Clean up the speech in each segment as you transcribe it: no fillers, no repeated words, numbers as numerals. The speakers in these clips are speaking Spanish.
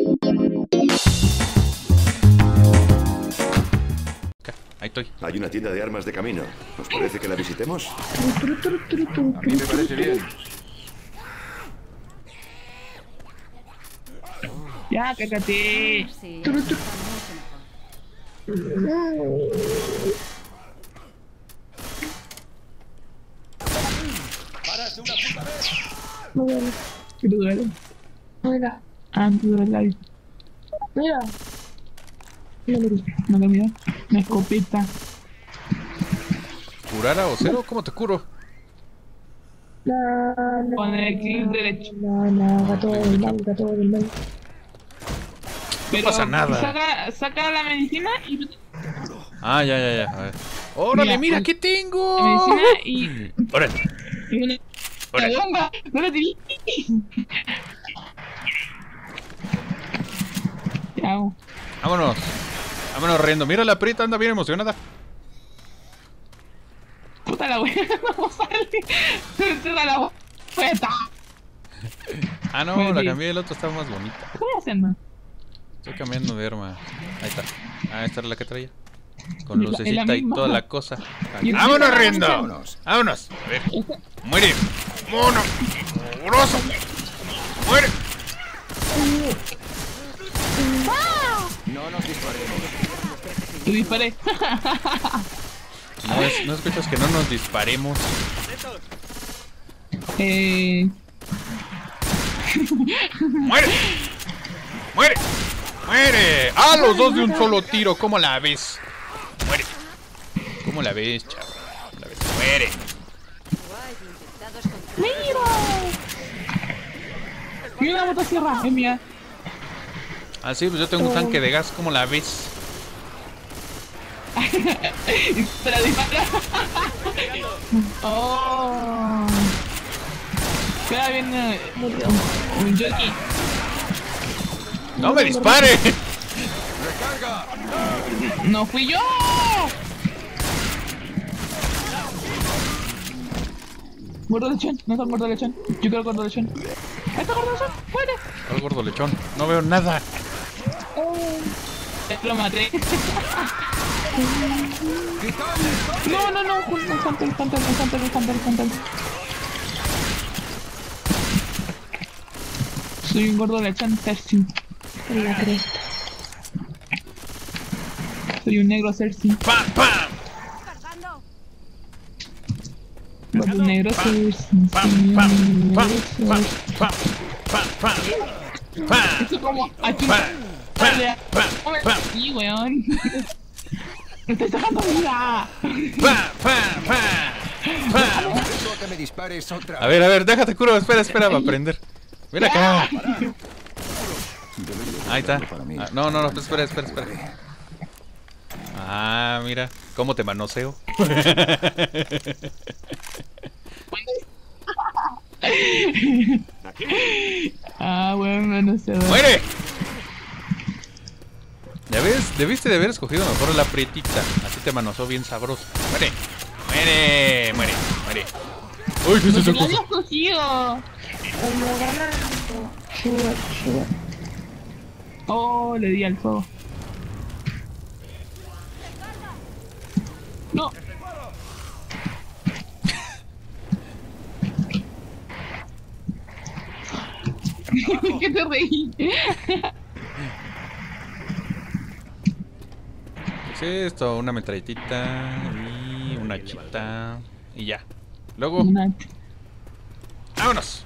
Ahí estoy. Hay una tienda de armas de camino. ¿Os parece que la visitemos? A mí me parece bien. Ya, cácate. Sí, Tru, está tru. mucho mejor. No duele. ¿Qué te duele? Mira. Ah, te duele el labio. Mira. No te mira. Una escopeta. ¿Curar a Ocero? ¿Cómo te curo? Con el clic derecho. Gato del mal, gato del mal. Pero pasa nada. Saca la medicina y... Ah, ya. A ver. ¡Órale, mira qué tengo! La medicina y... ¡Órale! y una... ¡Órale! ¡La bomba! ¡No la tiré! Chao. ¡Vámonos! ¡Vámonos riendo! Mira la Prita, anda bien emocionada. Puta la wea, no sale. Se da la puta. Ah, no, la cambié, el otro estaba más bonita. ¿Qué voy a hacer, man? Estoy cambiando de arma. Ahí está. Ah, esta era la que traía. Con Es la lucecita y misma. toda la cosa. Y- ¡Vámonos riendo! Vámonos. ¡Vámonos! A ver. ¡Muere! ¡Mono! ¡Grosso! ¡Muere! No nos disparemos. Te disparé. No escuchas que no nos disparemos. ¡Muere! ¡Muere! ¡Muere! ¡Ah, los dos de un solo tiro! ¿Cómo la ves? ¡Muere! ¿Cómo la ves, chavo? ¿Cómo la ves? ¡Muere! Mira la motosierra, es mía. Ah, sí, pues yo tengo un tanque de gas. ¿Cómo la ves? Para disparar. Oh. Queda bien un jockey. ¡No me dispare! ¡Recarga! No fui yo. Gordo lechón, no está gordo lechón. Yo quiero gordo lechón. Ahí está gordo lechón, muere. Al gordo lechón. No veo nada. Lo maté. No, un Hunter. Soy un gordo lechón Cersei. En la cresta. Soy un negro Cersei. ¡Pam, pam! Gordo negro Cersei. ¡Pam, pam! ¡Pam, pam! ¡Pam, pam! ¡Pam! ¡Pam! Esto como aquí. ¡Pam! ¡Pam! ¡Pam! Sí, weón. Me estoy sacando vida. ¡Pam, pam, pam! Eso que me dispares otra A ver, déjate curo. Espera, para aprender. Ven acá. Ahí está. Ah, no, espera. Ah, mira. ¿Cómo te manoseo? Ah, weón, no sé. ¡Muere! Ya ves, debiste de haber escogido mejor la prietita. Así te manoseó bien sabroso. ¡Muere! ¡Uy, qué es esa ¡Lo cosa! había escogido! Como ganar. Sugar. Oh, le di al fuego. No. ¿Qué te reí? ¿Qué es esto? Una metralletita y una chita. Y ya. Luego, ¡vámonos!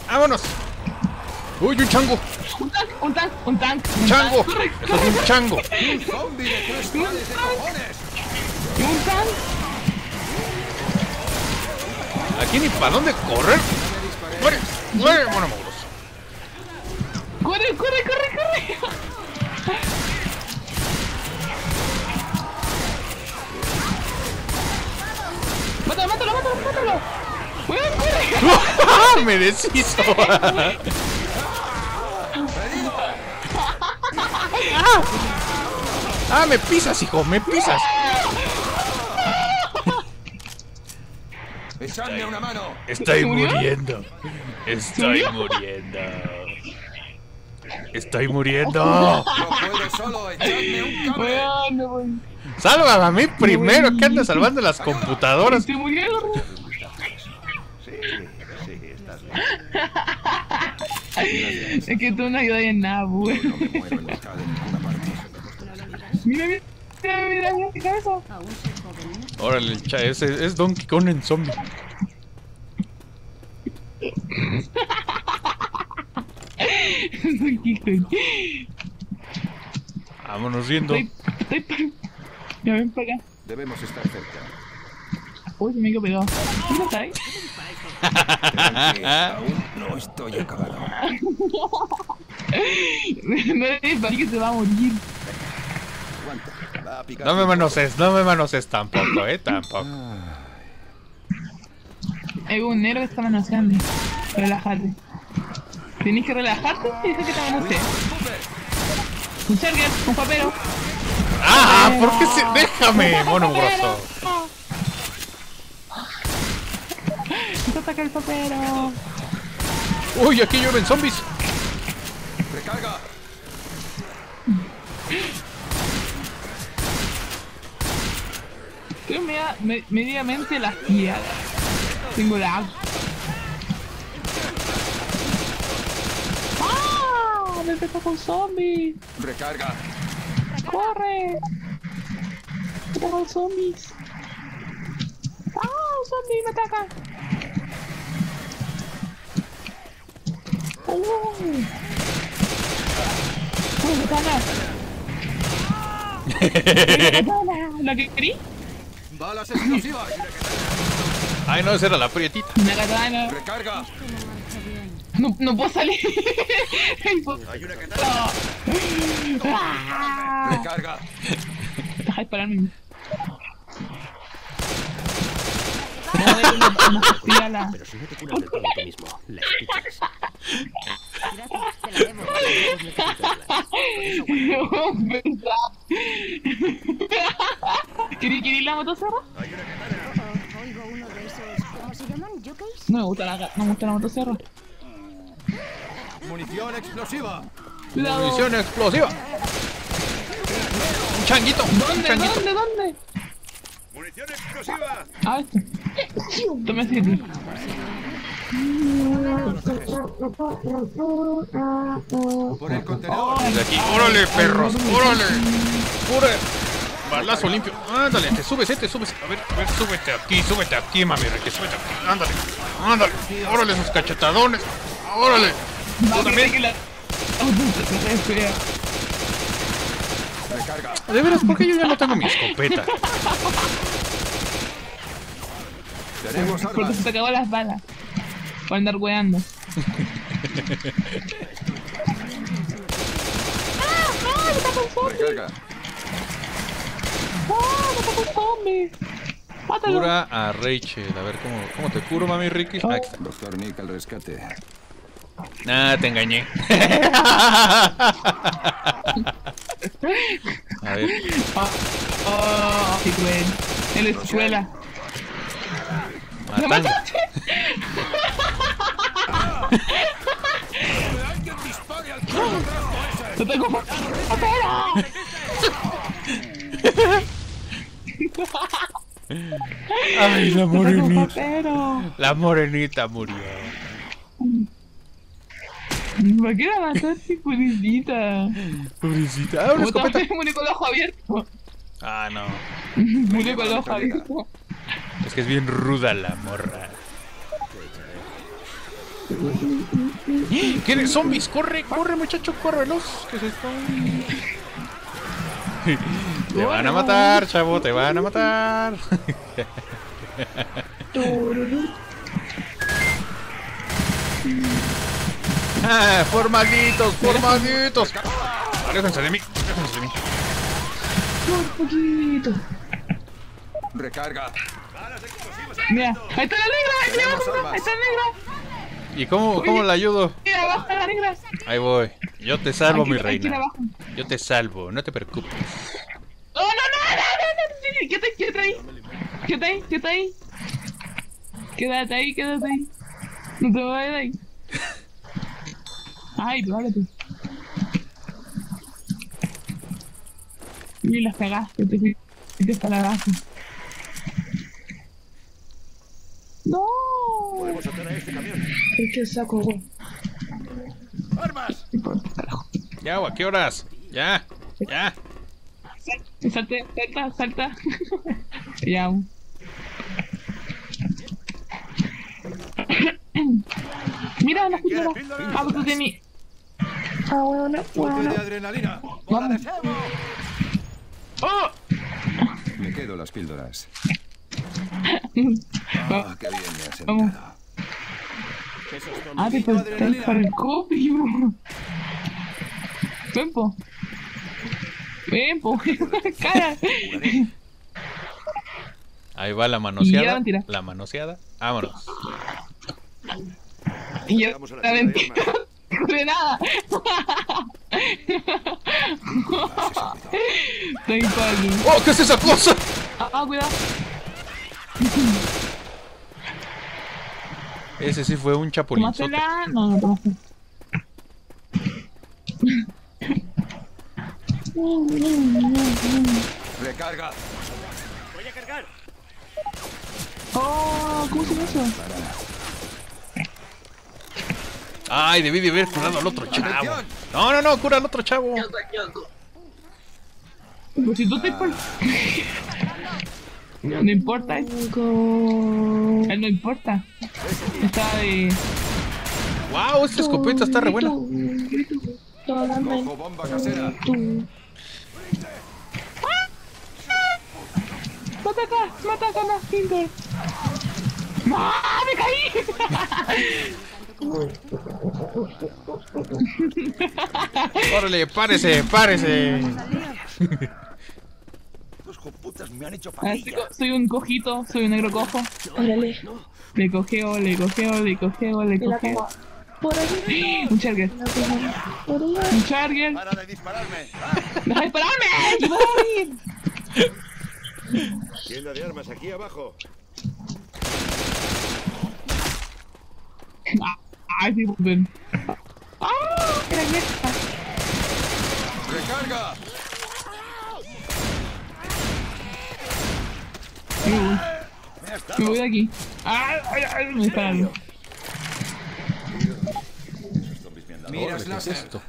¡Uy, un chango! Un tank. ¡Un chango! Corre, ¡Eso es un chango! ¡Un zombie de 3 pares de cojones! un tank. Aquí ni para dónde correr. ¡Muere, mono mugroso! Corre. Mátalo. Weón, corre. ¡Me deshizo! ¡Ah, me pisas, hijo! ¡Me pisas! ¡Echadme una mano! Estoy ¿Se murió? muriendo. Estoy murió? muriendo. Estoy muriendo. No puedo solo, echadme un cable. Weón, no voy. Sálvame a mí primero, que anda salvando las computadoras. Estoy muriendo. Sí, estás Es que tú no ayudas en nada, weón. No me muero en local en ninguna parte. Mira, mira mi cabeza. Órale, ese es Donkey Kong en zombie. Vámonos riendo. Ya ven para acá. Debemos estar cerca. Uy, se me quedó pegado. ¿Tú no estás ahí? Tranqui, aún no estoy acabado. No es para que se va a morir. Aguanta, va a picar. No me manosees tampoco, tampoco. Hay un negro que está manoseando. Relájate. Tienes que relajarte y dejar que te manosee. Un charger, un papero. ¡Ah! ¿Por qué se...? ¡Déjame, mono mugroso! Te ataca el papero. ¡Uy, aquí llueven zombies! Recarga. Estoy mediamente lastimada. Tengo lag. ¡Ah! Me empezó con zombies. Recarga. ¡Corre! Me atacan zombies. ¡Ah! Un zombie me ataca. ¿La que querí? Balas explosivas. Ay, no, esa era la prietita. Una katana. Recarga. No puedo salir. Hay una katana. Recarga. Deja de dispararme. Pero si no te curas del todo tú mismo, la escuchas. Gracias, te la debo. ¿Queréis la motosierra? Oigo uno de esos, ¿cómo se llaman? ¿Jockeys? No me gusta la motosierra. Munición explosiva. Cuidado. Munición explosiva. Un changuito. ¿Dónde? Munición explosiva. Ah, esto. Tome 7. Por el contenedor. De aquí. ¡Órale, perros! ¡Órale! ¡Órale! Balazo limpio. Ándale, te subes. A ver, súbete aquí, mami, que súbete aquí. Ándale. Órale, esos cachetadones. Órale. Tú también. Recarga. De veras, ¿por qué yo ya no tengo mi escopeta? Tenemos Porque armas. se te acabó las balas. Por andar weando. Recarga. ¡Ah! ¡Me ataca un zombie! ¡Mátalo! Cura a Rachel. A ver, ¿cómo te curo, mami Ricky? Ah, aquí está. Doctor Nick al rescate. Ah, te engañé. A ver. ¡Oh! ¡Qué cruel! En la escuela. Matando. ¡Alguien dispare al cuerpo trajo ese! ¡Lo tengo! ¡Papero! Ay, la morenita. ¡Papero! La morenita murió. ¿Por qué la mataste, pobrecita? Pobrecita. Ah, una ¿Cómo escopeta. también murió con el ojo abierto? Ah, no. Murió con el ojo abierto. Es que es bien ruda la morra. ¿Quieren zombies? Corre, muchacho, corre, veloz. Que se están... Te van a matar, chavo, te van a matar. Ah, formaditos. Aléjense de mí. Un poquito. Recarga. Mira, ahí está la negra, ahí Tenemos está armas. la negra. ¿Y cómo la ayudo? Mira, abajo está la negra. Ahí voy. Yo te salvo, mi Aquí reina. abajo. Yo te salvo, no te preocupes. No. Quédate ahí. Quédate ahí. No te vayas de ahí. Ay, párate. Y las cagaste, te fuiste para abajo. ¡No! Podemos hacer a este camión. Es que saco, güey. ¡Armas! No importa, carajo. Ya, ¿a qué horas? Ya, ya. Salta. Ya. Mira las píldoras. Ah, tú tenías. Ah, bueno, ¡Golpe de adrenalina! ¡Bola de cebo! ¡Oh! Me quedo las píldoras. ¡Ah, qué bien me ha Vamos. sentado! Ah, te faltaste para el copio. Ven, po. Cara. Ahí va la Ya, manoseada. mentira. La manoseada. Vámonos. Y yo, Llegamos a la la tienda de mentira. De nada. Estoy palo. ¡Oh, qué es esa cosa! Cuidado. Ese sí fue un chapulinzote. ¿Tomásela? No tomaste. ¡Recarga! Voy a cargar. Oh, ¿cómo se llama eso? Ay, debí de haber curado al otro chavo. No, cura al otro chavo. Pues si tú te no importa, él no importa. Está de... Wow, esta escopeta está re buena. ¡Cojo bomba casera! Mata acá la Finger. ¡Ah, me caí! Órale, párese. ¡Los joputas me han hecho Ah, familia! soy un cojito, soy un negro cojo. Órale. Le cogeo. Me la como. Por ahí. Un charger. Por ahí. Un charger. ¡Para de dispararme! ¡Deja de dispararme! ¡Te voy a morir! Tienda de armas aquí abajo. Ay, sí, ven. ¡Ah! Era vieja. ¡Recarga! Me voy de aquí. ¡Ay! Me dispararon. Miras ¿Qué es láser. esto?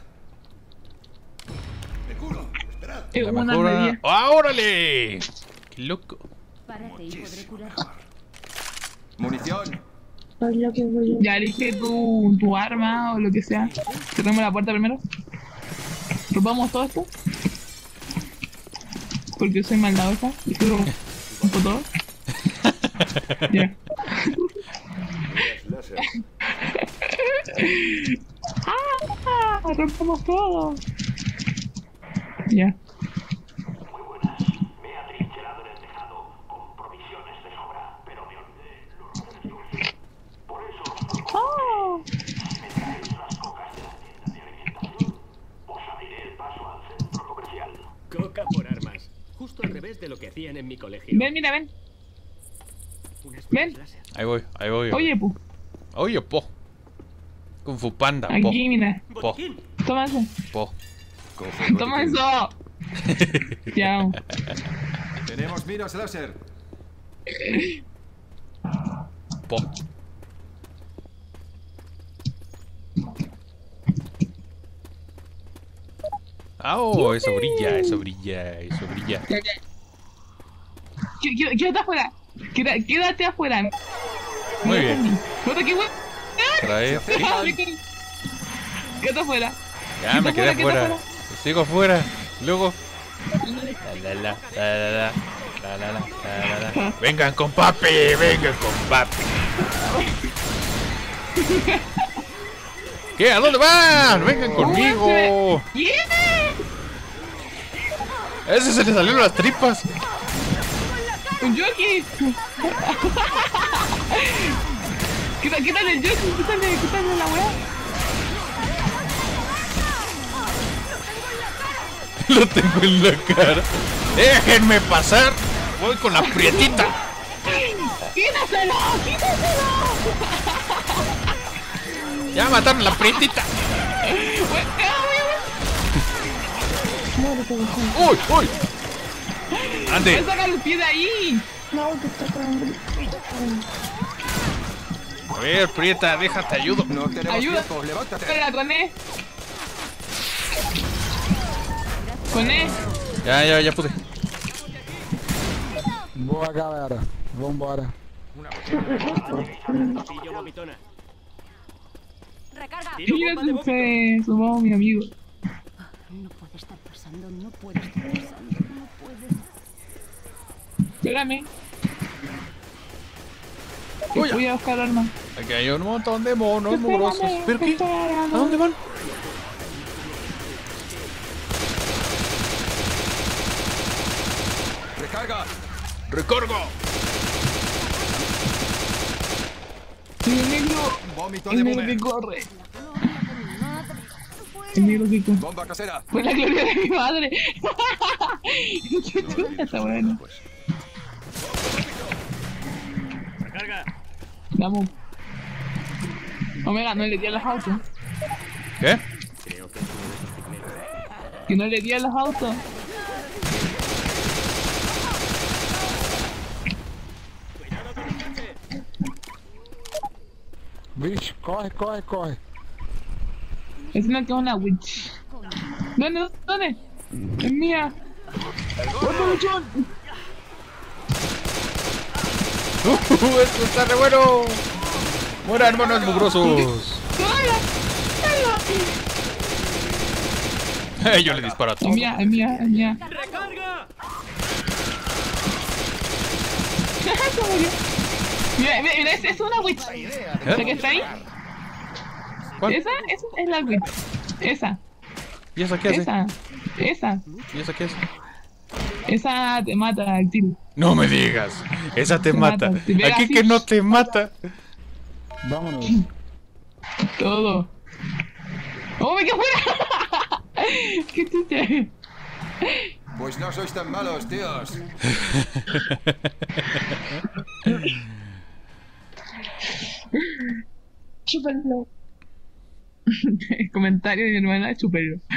¡Me curo! ¡Esperad! Es La una mejora. armería. ¡Ah, órale! ¡Qué loco! Párate y podré curarte. Munición. Ay, lo que voy yo. Ya elige tu arma o lo que sea. Cerramos la puerta primero. Robamos todo esto. Porque soy maldadosa. Y quiero rompo todo. Ya. Miras láser. Rompamos todo. Ya. ¡Oh! Coca por armas. Justo al revés de lo que hacían en mi colegio. Ven, mira, ven. Unas ven. láser. Ahí voy. Oye, pu. Oye, po. Kung Fu Panda, po. Aquí, mira. Po. Botiquín. Toma eso. Po. Coge el Toma botiquín. eso. Ya. Tenemos miras láser. Po. Ah, oh, eso brilla. Quédate afuera. Quédate afuera. Muy bien. No te equivoques. Trae. Quédate afuera. Ya me quedé afuera, afuera. Sigo afuera. Luego. Vengan con papi. ¿Qué? ¿A dónde van? Vengan conmigo. A ese se le salieron las tripas. Un jockey. Quítale el jockey. Quítale la weá. Lo tengo en la cara. Déjenme pasar. Voy con la prietita. ¡Quítaselo! Ya mataron la prietita. Muérete, mejor. ¡Uy! ¡Ande! ¡Saca los pies de ahí! No, que está cagando. A ver, Prieta, déjate, ayudo. No tenemos Ayuda. tiempo, levántate. Espera, con E. Con E. Ya pude. Boa, galera. Vambora. Pillo, vomitona. Recarga. Mira, se sumó mi amigo. No puede estar pasando, no puede estar pasando, no puede. Espérame. Uy, Voy a buscar armas. Aquí hay un montón de monos mugrosos. ¿Pero qué? ¿A dónde van? Recarga. ¡Recargo! El negro. Vómito El de negro que boomer. corre. El negro que corre. Bomba casera. Fue la gloria de mi madre. Está bueno. Recarga. Vamos. Omega, no le di a los autos. ¿Qué? Que no le di a los autos. Vixe, corre, corre, corre. Es una que es una witch. ¿Dónde? ¿Dónde? Es mía. ¡Otro luchón! ¡Esto está re bueno! ¡Mueran, monos mugrosos! ¡Tómala! Yo le disparo a Es todos. mía, es mía, es mía. ¡Recarga! Se murió. Mira, mira, es una witch. ¿La que está ahí? ¿Cuál? Esa es la witch. Esa, ¿Y esa qué hace? esa ¿Y esa qué hace? Esa te mata al tiro. No me digas. Esa te mata. mata. Te pega Aquí así. que no te mata. Vámonos. Todo. ¡Oh, me quedé fuera! ¡Qué chucha! Pues no sois tan malos, tíos. Chúpenlo. El comentario de mi hermana es superior.